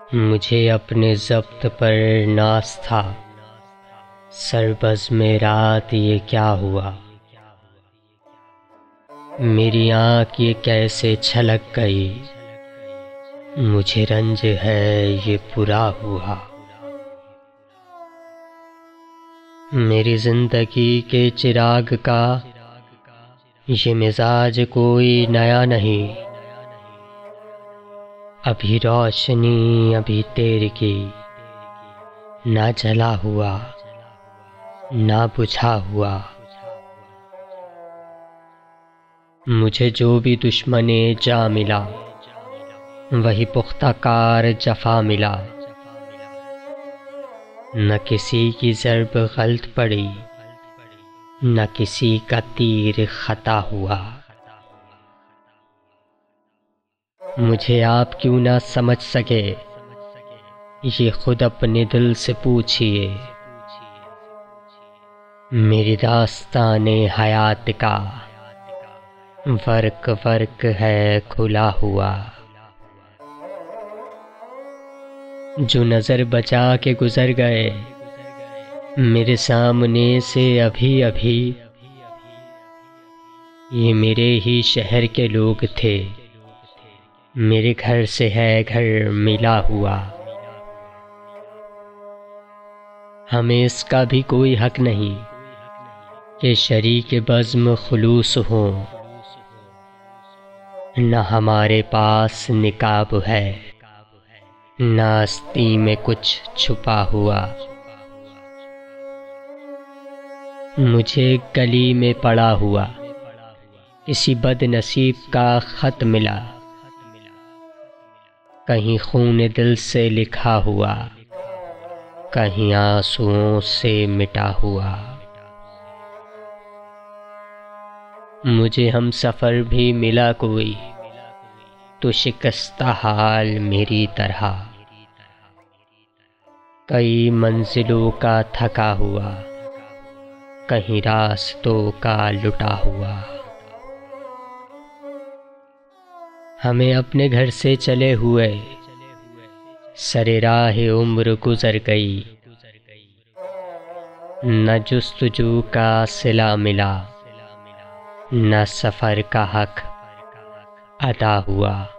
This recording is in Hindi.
मुझे अपने ज़ब्त पर नाज़ था, सरबज़ में रात ये क्या हुआ। मेरी आँख ये कैसे छलक गई, मुझे रंज है ये पूरा हुआ। मेरी ज़िंदगी के चिराग का ये मिजाज कोई नया नहीं, अभी रोशनी अभी तेर की, ना जला हुआ ना बुझा हुआ। मुझे जो भी दुश्मने जा मिला, वही पुख्ता कार जफा मिला। न किसी की ज़र्ब गलत पड़ी, न किसी का तीर खता हुआ। मुझे आप क्यों ना समझ सके, ये खुद अपने दिल से पूछिए। मेरी दास्ताने हयात का वर्क वर्क है खुला हुआ। जो नज़र बचा के गुजर गए मेरे सामने से अभी अभी, ये मेरे ही शहर के लोग थे, मेरे घर से है घर मिला हुआ। हमें इसका भी कोई हक नहीं कि शरीक बज़्म खुलूस हो, न हमारे पास निकाब है, न आस्ती में कुछ छुपा हुआ। मुझे गली में पड़ा हुआ किसी बदनसीब का खत मिला, कहीं खून दिल से लिखा हुआ, कहीं आंसुओं से मिटा हुआ। मुझे हम सफ़र भी मिला कोई तो शिकस्ता हाल मेरी तरह, कई मंजिलों का थका हुआ, कहीं रास्तों का लुटा हुआ। हमें अपने घर से चले हुए सरे राह उम्र गुजर गई, न जुस्तजू का सिला मिला, न सफ़र का हक अदा हुआ।